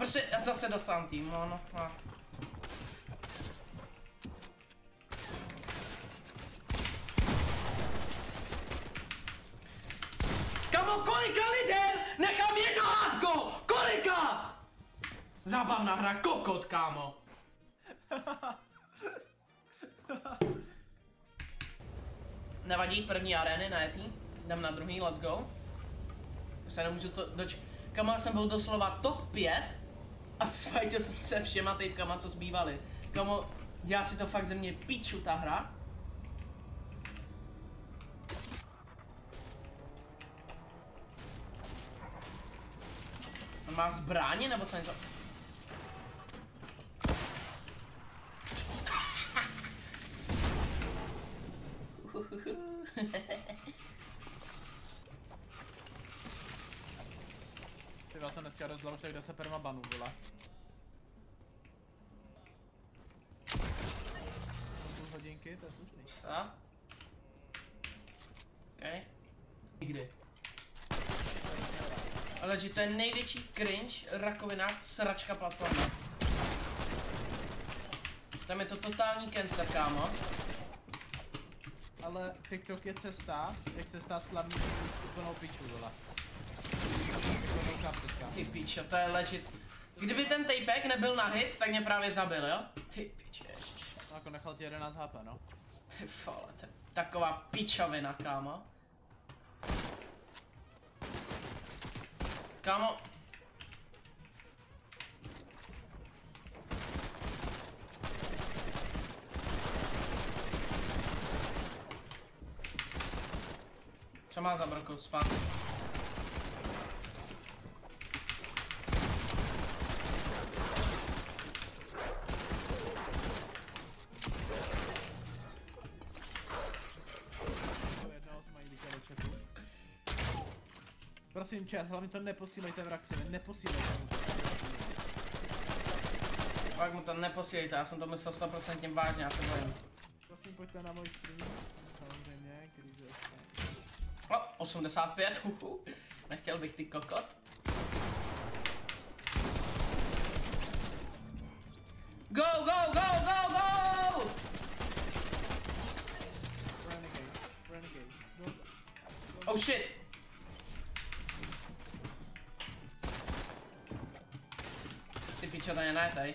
prostě zase dostávám tým, no. Kamo, kolika lidem nechám jedno hápko? Kolika? Zábavná hra, kokot, kámo. Nevadí, první arény najetý. Jdem na druhý, let's go. Už se nemůžu to Kamo, jsem byl doslova top 5 a sfajtil jsem se všema typkama, co zbývaly. Kamo, dělá si to fakt ze mě piču ta hra. On má zbraně, nebo se něco... Ty jsem dneska rozdal už tak 10 permabanů, vole. Půl hodinky, to je slušný. Co? Okay. Nikdy. Ale že to je největší cringe, rakovina, sračka platforma. Tam je to totální cancer, kámo. Ale TikTok je cesta, jak se stát slavný úplnou piču, vole. Ty pičo, to je legit. Kdyby ten tapek nebyl na hit, tak mě právě zabil, jo? Ty piče, ještě. No jako nechal ti 11 HP, no. Ty vole, to je taková pičovina, kámo. Kámo. Co má za brokou? Spás. Prosím chat, hlavně to neposílejte v Raxovi, neposílejte. Fakt mu to neposílejte, já jsem to myslel 100% vážně, já se bojím. Prosím pojďte na můj stream, samozřejmě, když je 85, nechtěl bych ty kokot. Go, go, go, go, go! Renegade, go. Oh shit! Ty pičo, to je ne, tady.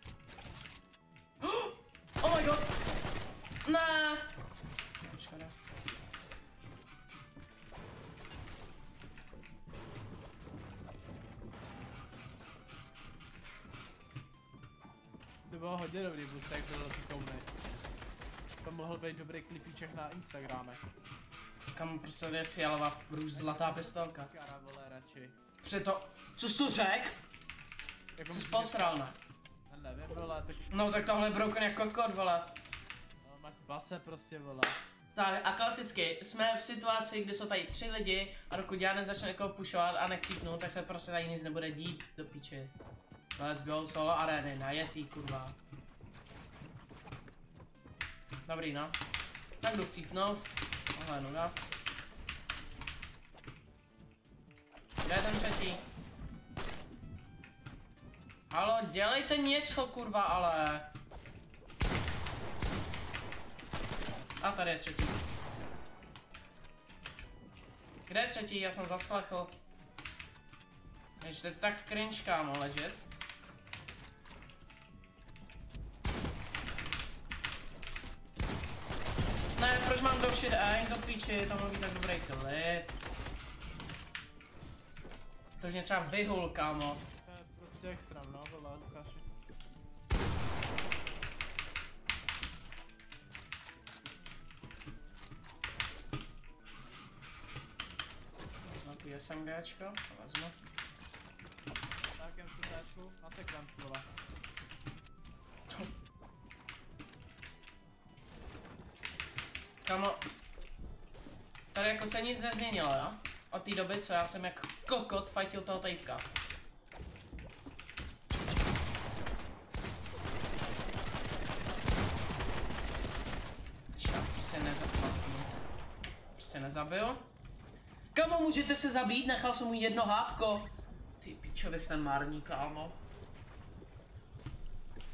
Oh my god! Ne! Škoda. To bylo hodně dobrý boost, jak byl týkouny. To mohl být dobrý klipíček na Instagramech. Kam prostě je fialová, růž zlatá pistolka. Kara, vole, radši. Přeto, co jsi to řek? Jako Jsi posral, ne? Nevím, vole, tak... No tak tohle je broken jako kokot, vole. No, máš base prostě, vole. Tak a klasicky, jsme v situaci, kdy jsou tady 3 lidi a dokud já nezačnu někoho pušovat a nechcípnu, tak se prostě tady nic nebude dít do píči. Let's go, solo areny, najetý, kurva. Dobrý, no. Tak jdu chcípnout. Tohle nuda. Kde je ten třetí? Halo, dělejte něco, kurva, ale. A tady je třetí. Kde je třetí? Já jsem zasklechl. Jež to je tak cringe, kámo, ležet. Ne, proč mám do shit aim, do píči, to mluví tak dobrý klid. To už mě třeba vyhul, kámo. To je prostě extrém, no, vole, Lukáši. No ty SMGčko, to vezmu. Tak jen tu na sekvenci, vole. Kamo, tady jako se nic nezměnilo, jo? Od té doby, co já jsem jak kokot fightil toho typka. Prostě nezabil. Kamo, můžete se zabít? Nechal jsem mu jedno hápko. Ty pičo, vy jste marní, kámo.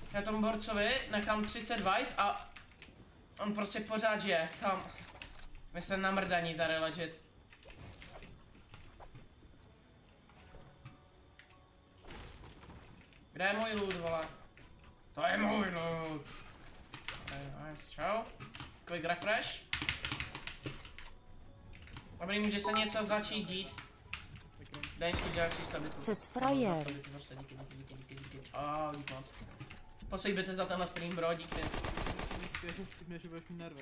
Já tomu borcovi nechám 30 white a on prostě pořád žije. Tam. My se namrdaní tady legit. Kde je můj loot, vole? To je můj loot. Nice, čau. Quick refresh. Dobrý, může se něco začít dít. Deníčku dělá 300 bitů. Ses frajer. Díky. Čau, díky moc. Posejbete za tenhle stream, bro, díky. Chci mě, že budeš mít nervy.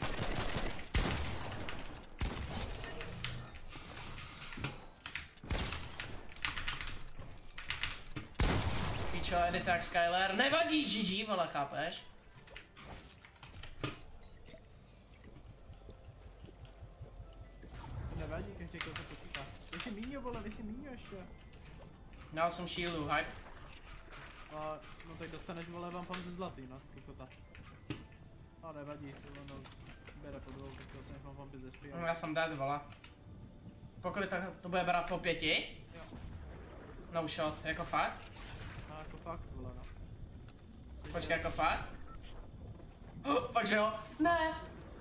Píčo, editák Skyler. Nevadí, GG, vole, chápeš? Nevadí, každý koho to počítá. Jestli míňo, vole, jestli míňo ještě. Dal jsem shieldu, hype. A, no tak dostaneš, vole, vám pan ze zlatý, no, kokota. A nevadí, to ono bere po dvou, tak to se nechám vám ze spí. No, já jsem dead, vole. Pokud tak to bude brát po 5? Jo. No shot, jako fakt? A jako fakt, vole, no. Počkej, jako fakt? Fakt, že jo? Ne!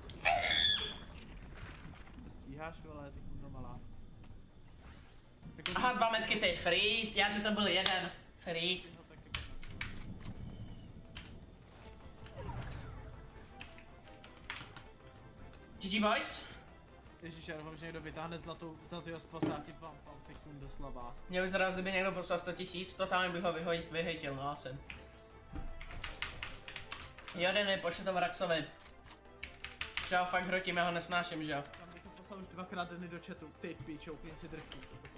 Stíháš, vole, ty kurno malá. Aha, 2 medkity, free, já že to byl jeden. Free. GG boys. Ježíš, já doufám, že někdo vytáhne zlatýho spasáky, vám fiknu doslova. Mě už zraz, kdyby někdo poslal 100 000, totálně bych ho vyhejtil, no asi. Jodeny, pošli to Vraxovi. Že ho fakt hrotím, já ho nesnáším, že jo. Tam bych to poslal už 2krát denny do chatu, ty píčo, úplně si držku.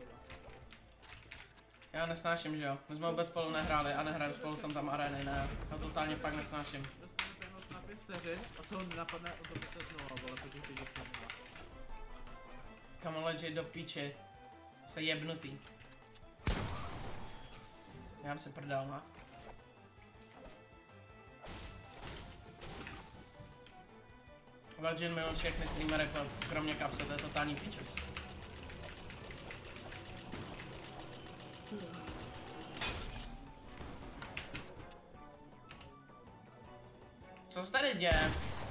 Já ho nesnáším, že jo. My jsme vůbec spolu nehráli a nehraju spolu jsem tam areny, ne. Já totálně fakt nesnáším. Dostanu ten noc na 5 vteřin a co ho nenapadne, on to půjde znova, vole, protože ty dostanu. Come on, legit do píči. Se jebnutý. Já jsem se prdal, no. Legit miluji všechny streamery, kromě Kapse, to je totální píčes. Co se tady děje?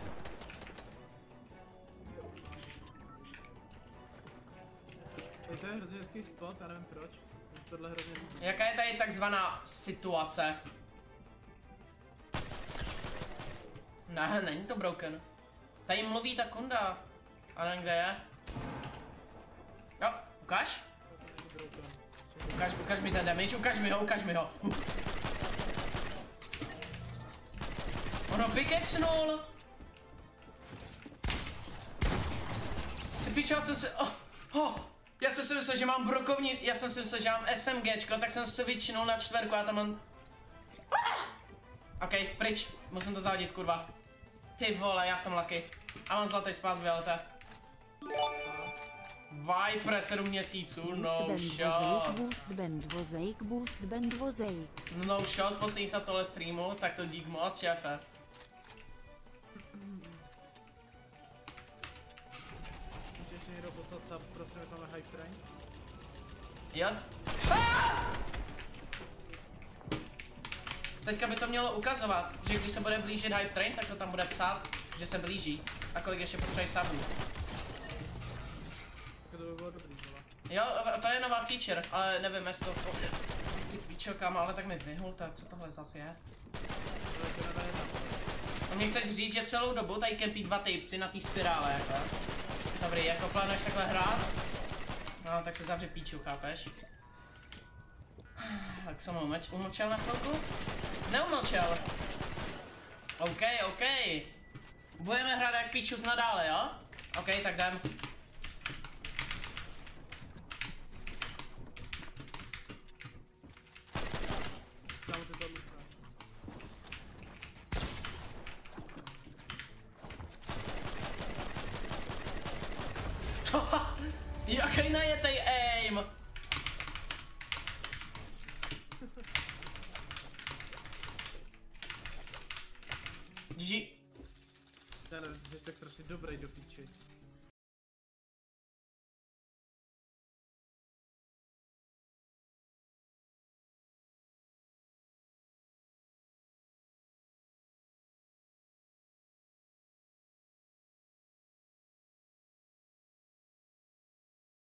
To je hrozně hezký spot, já nevím proč. Mně se tohle hrozně líbí. Jaká je tady takzvaná situace? Ne, není to broken. Tady mluví ta kunda. A nevím, kde je. Jo, ukáž? Ukáž mi ten damage, ukáž mi ho. Ono pickaxenul. Ty pičo, já jsem si... Já jsem si myslel, že mám brokovní... Já jsem si myslel, že mám SMGčko, tak jsem se vyčinul na 4 a tam mám... OK, pryč. Musím to zahodit, kurva. Ty vole, já jsem lucky. A mám zlatý spás VLT. Viper 7 měsíců, no shot. No shot, poslední se tohle streamu, tak to dík moc, šéfe. Může ještě někdo poslat sub, prosím, je tam na hype train? Jo. Teďka by to mělo ukazovat, že když se bude blížit hype train, tak to tam bude psát, že se blíží. A kolik ještě potřebuje subů. To by bylo dobrý, vole. Jo, to je nová feature, ale nevím, jestli to... Ty píčo, kam, ale tak mi vyhulta, co tohle zase je? To nedá jedna. A mě chceš říct, že celou dobu tady kempí 2 typci na té spirále, jako. Dobrý, jako plánuješ takhle hrát? No, tak se zavře píču, chápeš? Tak jsem umlčel na chvilku? Neumlčel. OK. Budeme hrát jak píčus nadále, jo? OK, tak jdem. Tam ty to luka. Jaký najetej aim! GG. Já nevím, ty jsi tak strašně dobrý do píči.